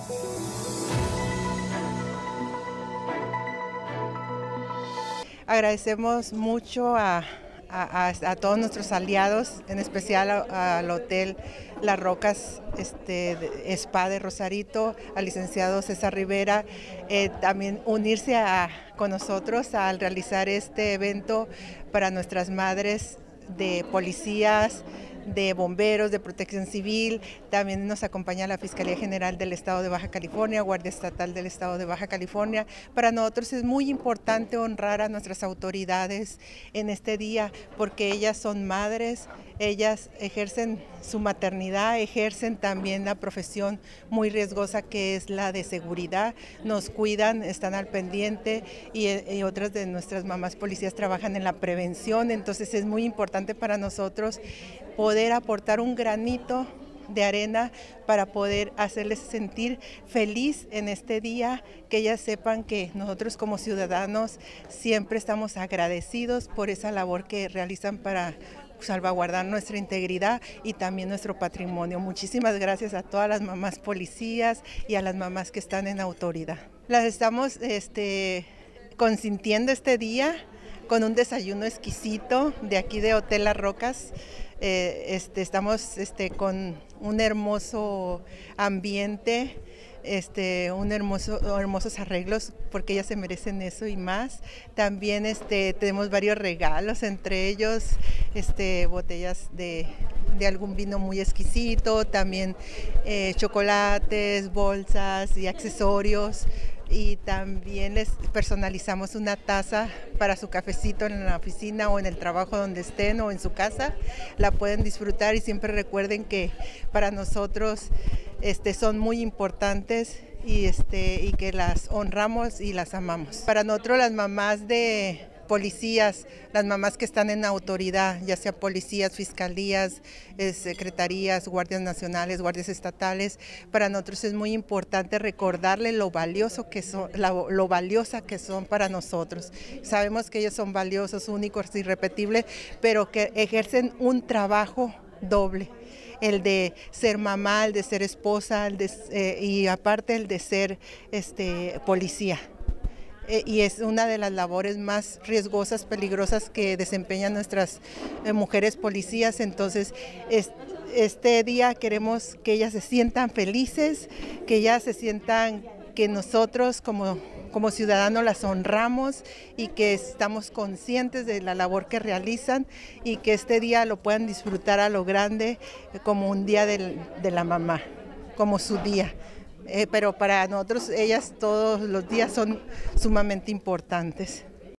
Agradecemos mucho a todos nuestros aliados, en especial al Hotel Las Rocas Spa de Rosarito, al licenciado César Rivera, también unirse con nosotros al realizar este evento para nuestras madres de policías, de bomberos, de protección civil. También nos acompaña la Fiscalía General del Estado de Baja California, Guardia Estatal del Estado de Baja California. Para nosotros es muy importante honrar a nuestras autoridades en este día porque ellas son madres, ellas ejercen su maternidad, ejercen también la profesión muy riesgosa que es la de seguridad, nos cuidan, están al pendiente y otras de nuestras mamás policías trabajan en la prevención, entonces es muy importante para nosotros poder aportar un granito de arena para poder hacerles sentir feliz en este día, que ellas sepan que nosotros como ciudadanos siempre estamos agradecidos por esa labor que realizan para salvaguardar nuestra integridad y también nuestro patrimonio. Muchísimas gracias a todas las mamás policías y a las mamás que están en autoridad. Las estamos consintiendo este día con un desayuno exquisito de aquí de Hotel Las Rocas. Estamos con un hermoso ambiente, hermosos arreglos, porque ellas se merecen eso y más. También tenemos varios regalos, entre ellos botellas de algún vino muy exquisito, también chocolates, bolsas y accesorios. Y también les personalizamos una taza para su cafecito en la oficina o en el trabajo donde estén o en su casa. La pueden disfrutar y siempre recuerden que para nosotros son muy importantes y que las honramos y las amamos. Para nosotros las mamás de policías, las mamás que están en autoridad, ya sea policías, fiscalías, secretarías, guardias nacionales, guardias estatales, para nosotros es muy importante recordarles lo valiosas que son para nosotros. Sabemos que ellos son valiosos, únicos, irrepetibles, pero que ejercen un trabajo doble. El de ser mamá, el de ser esposa, y aparte el de ser policía. Y es una de las labores más riesgosas, peligrosas que desempeñan nuestras mujeres policías. Entonces, este día queremos que ellas se sientan felices, que ellas se sientan que nosotros como ciudadanos las honramos y que estamos conscientes de la labor que realizan y que este día lo puedan disfrutar a lo grande como un día de la mamá, como su día. Pero para nosotros ellas todos los días son sumamente importantes.